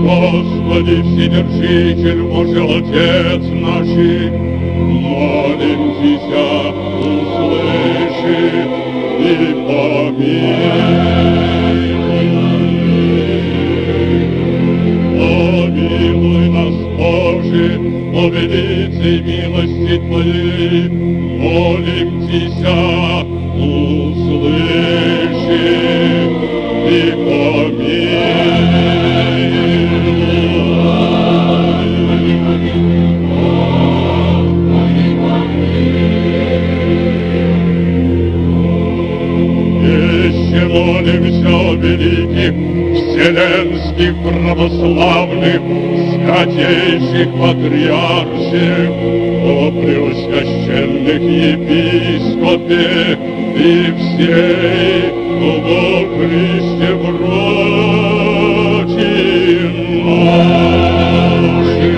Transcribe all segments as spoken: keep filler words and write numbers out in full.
Господи, Вседержитель, Боже, Отец наших, молимся, услыши и помилуй. Помилуй нас, Боже, по великой милости Твоей, молимся, услыши и помилуй. Молимся о великих вселенских православных святейших патриарших, о преосвященных епископе и всей во Христе братья наши.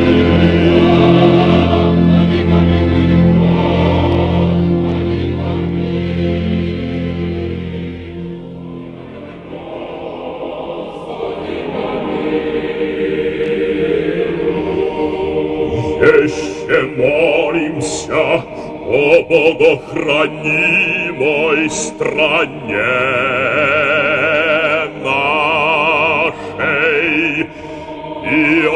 Еще молимся о богохранимой стране нашей и о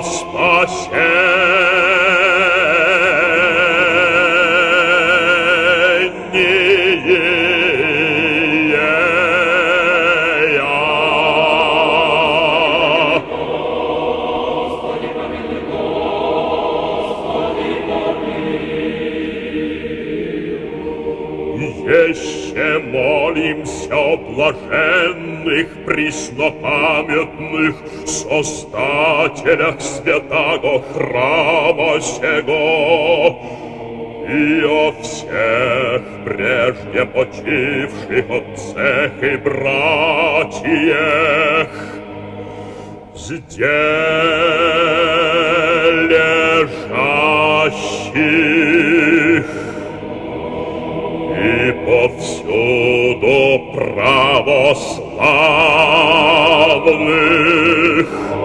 Еще молимся о блаженных преснопамятных создателях святаго храма сего и о всех прежде почивших отцах и братьях, здесь лежащих и повсюду православных.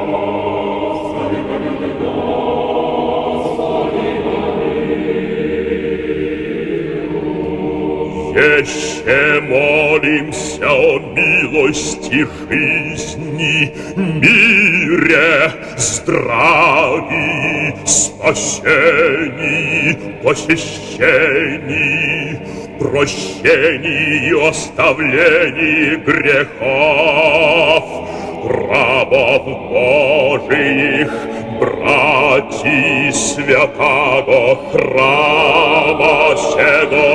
Еще молимся о милости жизни, мире, здравии, спасении, посещении, прощении и оставлении грехов, рабов Божиих, братьев святаго храма сего.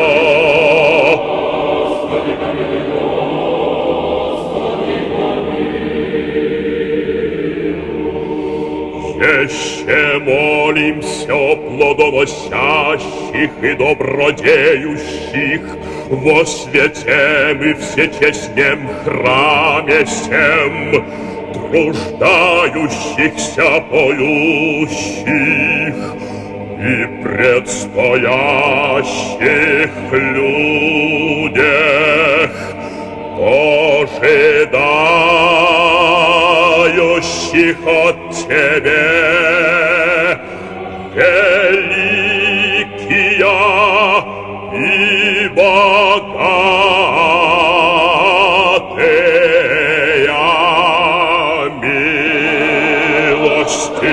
Еще молимся о плодоносящих и добродеющих во святем и всечестнем храме сем, труждающихся, поющих и предстоящих людях, ожидающих от Тебе великие и богатые милости.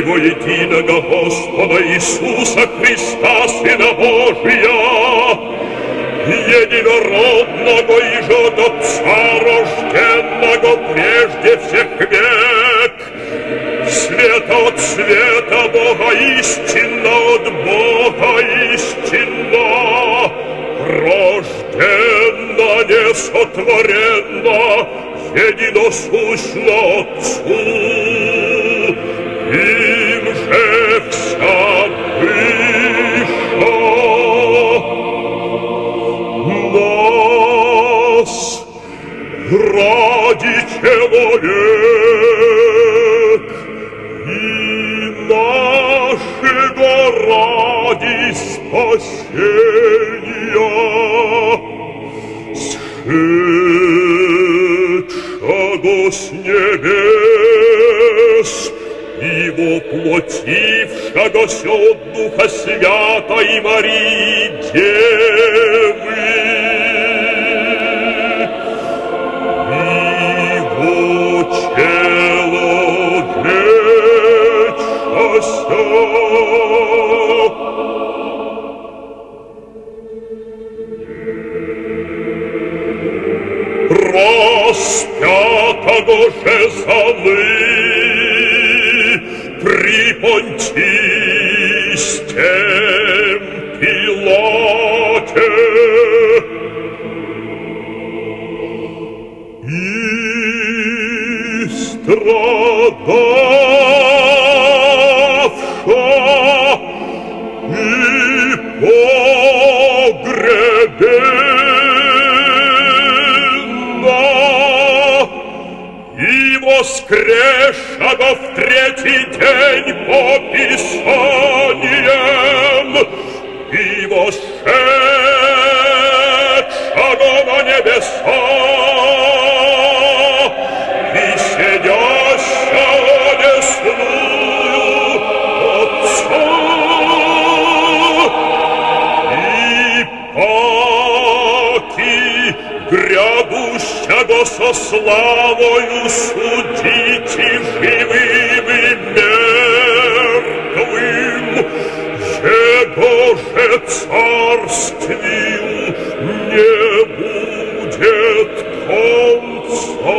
Твоего единого Господа Иисуса Христа, Сына Божия, единородного и же от Отца рожденного прежде всех век, света от света, Бога истинно от Бога истинно, рожденно, несотворенно, единосущно Отцу, им же вся выша. Нас ради человек и нашего ради спасения сшедшего с небес и воплотившегося от Духа Святой Марии Девы, распятого же залы при Понтийском Пилате и страдавша и погребенна и воскресшего в третий день по Писаниям и восшедшего на небеса и сидящего одесную Отца и паки грядущего со славою судить и живым и мертвым, его же царствию не будет конца.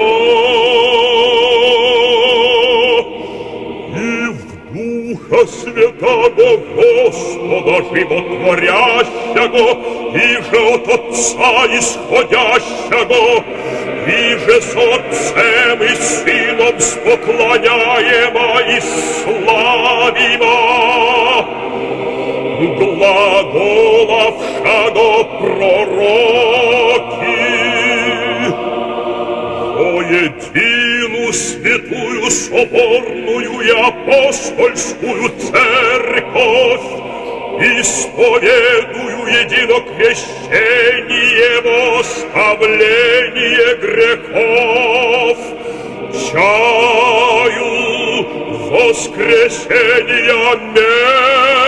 И в Духа Святого Господа животворящего, и же от Отца исходящего, и же с Отцем и Сыном споклоняемо и славимо, глаголавшего пророки, воедину святую соборную и апостольскую церковь, исповедую едино крещение, оставление грехов, чаю воскресения мертвых